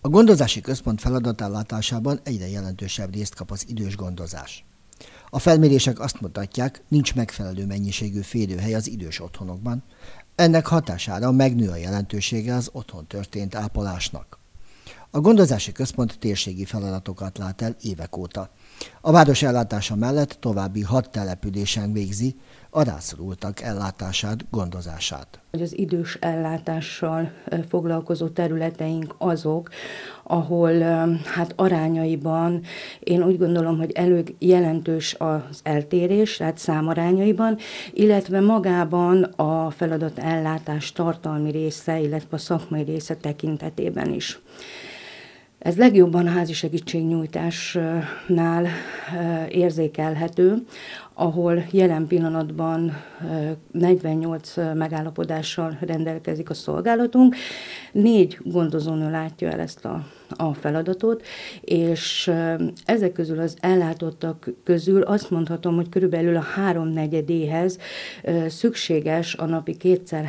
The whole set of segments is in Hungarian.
A gondozási központ feladatellátásában egyre jelentősebb részt kap az idős gondozás. A felmérések azt mutatják, nincs megfelelő mennyiségű férőhely az idős otthonokban, ennek hatására megnő a jelentősége az otthon történt ápolásnak. A gondozási központ térségi feladatokat lát el évek óta. A város ellátása mellett további 6 településen végzi a rászorultak ellátását, gondozását. Az idős ellátással foglalkozó területeink azok, ahol hát arányaiban én úgy gondolom, hogy elég jelentős az eltérés, tehát számarányaiban, illetve magában a feladatellátás tartalmi része, illetve a szakmai része tekintetében is. Ez legjobban a házi segítségnyújtásnál érzékelhető, ahol jelen pillanatban 48 megállapodással rendelkezik a szolgálatunk. 4 gondozónő látja el ezt a feladatot, és ezek közül az ellátottak közül azt mondhatom, hogy körülbelül a 3/4-éhez szükséges a napi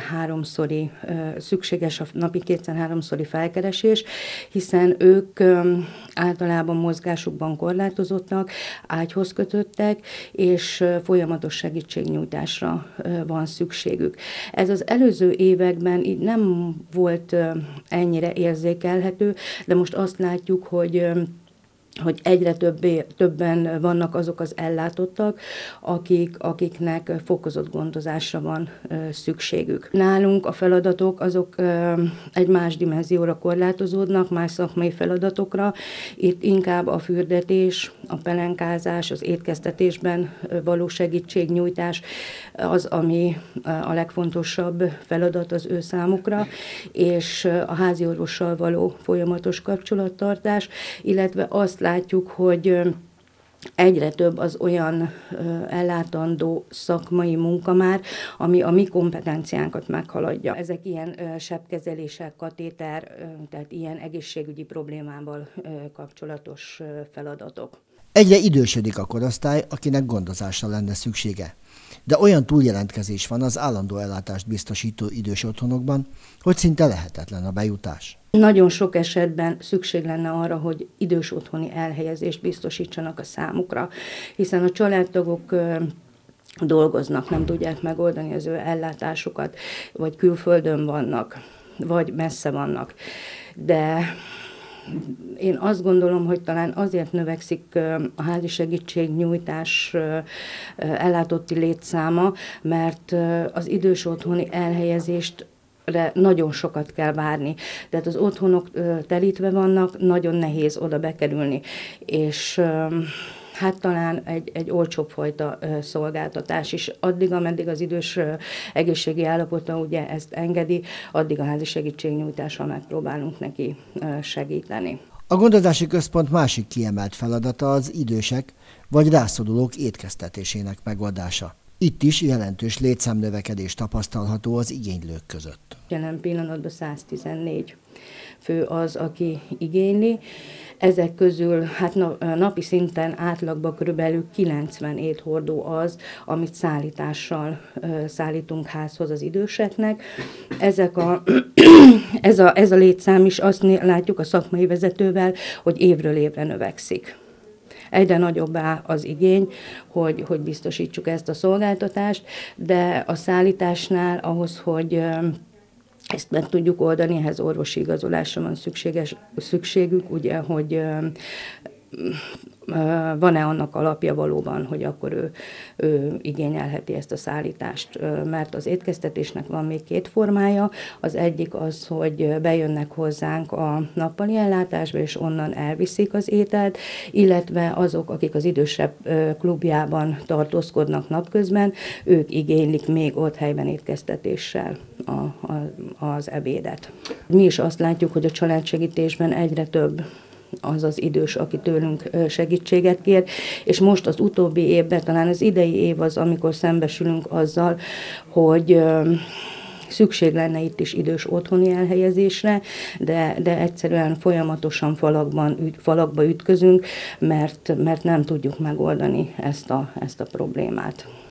2-3-szori felkeresés, hiszen ők általában mozgásukban korlátozottak, ágyhoz kötöttek, és folyamatos segítségnyújtásra van szükségük. Ez az előző években így nem volt ennyire érzékelhető, de most azt látjuk, hogy egyre többen vannak azok az ellátottak, akiknek fokozott gondozásra van szükségük. Nálunk a feladatok azok egy más dimenzióra korlátozódnak, más szakmai feladatokra. Itt inkább a fürdetés, a pelenkázás, az étkeztetésben való segítségnyújtás az, ami a legfontosabb feladat az ő számukra, és a háziorvossal való folyamatos kapcsolattartás, illetve azt látjuk, hogy egyre több az olyan ellátandó szakmai munka már, ami a mi kompetenciánkat meghaladja. Ezek ilyen sebkezelések, katéter, tehát ilyen egészségügyi problémával kapcsolatos feladatok. Egyre idősödik a korosztály, akinek gondozásra lenne szüksége. De olyan túljelentkezés van az állandó ellátást biztosító idős otthonokban, hogy szinte lehetetlen a bejutás. Nagyon sok esetben szükség lenne arra, hogy idős otthoni elhelyezést biztosítsanak a számukra, hiszen a családtagok dolgoznak, nem tudják megoldani az ő ellátásukat, vagy külföldön vannak, vagy messze vannak. De én azt gondolom, hogy talán azért növekszik a házi segítségnyújtás ellátotti létszáma, mert az idős otthoni elhelyezést nagyon sokat kell várni. Tehát az otthonok telítve vannak, nagyon nehéz oda bekerülni. És hát talán egy olcsóbb fajta szolgáltatás is. Addig, ameddig az idős egészségi állapota ugye ezt engedi, addig a házi segítségnyújtással megpróbálunk neki segíteni. A gondozási központ másik kiemelt feladata az idősek vagy rászorulók étkeztetésének megoldása. Itt is jelentős létszámnövekedés tapasztalható az igénylők között. Jelen pillanatban 114 fő az, aki igényli. Ezek közül hát napi szinten átlagban körülbelül 90 éthordó az, amit szállítással szállítunk házhoz az időseknek. Ez a létszám is azt látjuk a szakmai vezetővel, hogy évről évre növekszik. Egyre nagyobbá az igény, hogy biztosítsuk ezt a szolgáltatást, de a szállításnál ahhoz, hogy ezt meg tudjuk oldani, ehhez orvosi igazolásra van szükségük, ugye, hogy van-e annak alapja valóban, hogy akkor ő igényelheti ezt a szállítást. Mert az étkeztetésnek van még 2 formája. Az egyik az, hogy bejönnek hozzánk a nappali ellátásba, és onnan elviszik az ételt, illetve azok, akik az idősebb klubjában tartózkodnak napközben, ők igénylik még ott helyben étkeztetéssel az ebédet. Mi is azt látjuk, hogy a családsegítésben egyre több az az idős, aki tőlünk segítséget kér, és most az utóbbi évben, talán az idei év az, amikor szembesülünk azzal, hogy szükség lenne itt is idős otthoni elhelyezésre, de egyszerűen folyamatosan falakba ütközünk, mert nem tudjuk megoldani ezt a problémát.